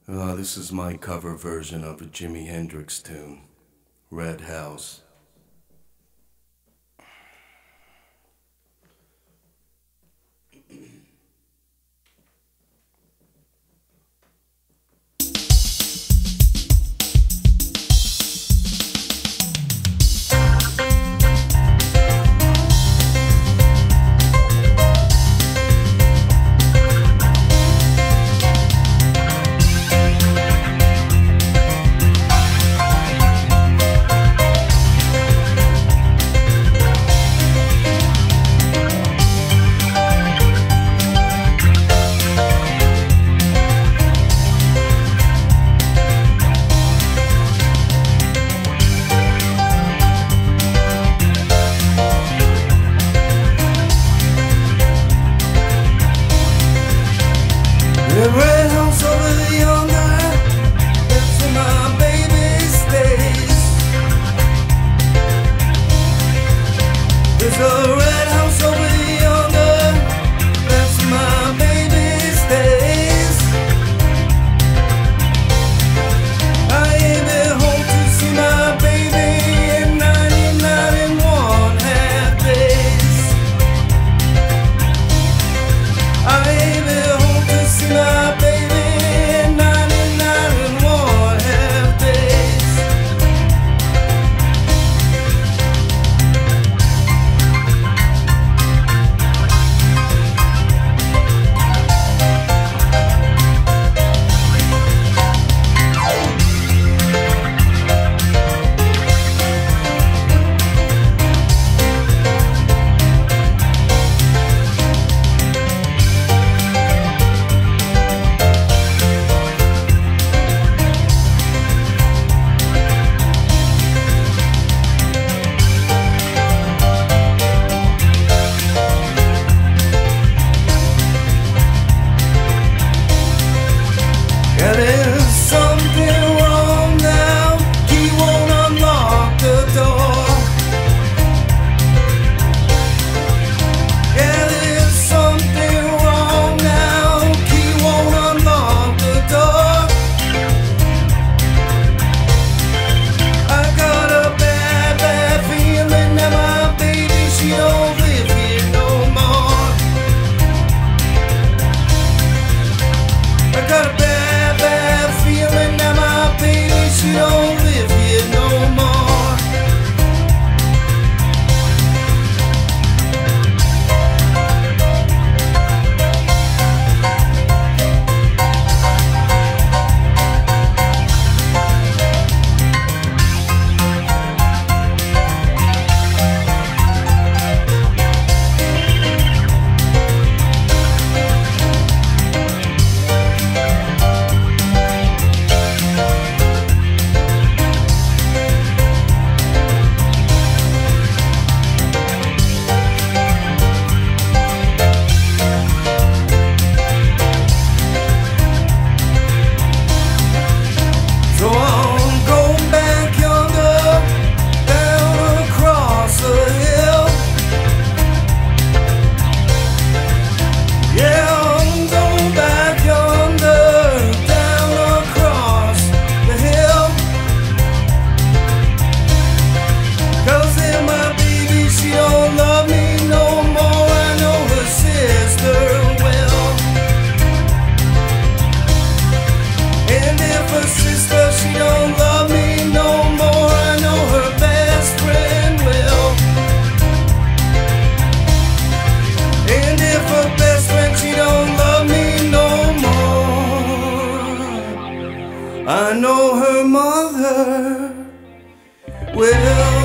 This is my cover version of a Jimi Hendrix tune, Red House. The red house over yonder, that's where my baby stays. There's a red house over yonder, that's where my baby stays. I ain't been home to see my baby in 99 and one half days. I ain't been home to see my baby in 99 and one half days. Yeah, there's something wrong now. He won't unlock the door. Yeah, there's something wrong now. He won't unlock the door. I got a bad, bad feeling that my baby, she don't live here no more. I got a bad feeling that my baby, she don't live here no more. So I'm going back yonder, down across the hill. Yeah, I'm going back yonder, down across the hill. 'Cause then my baby, she don't love me no more. I know her sister will. And if her sister, she don't love me no more, I know her best friend will. And if her best friend, she don't love me no more, I know her mother will.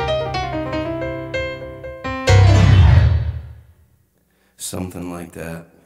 Something like that.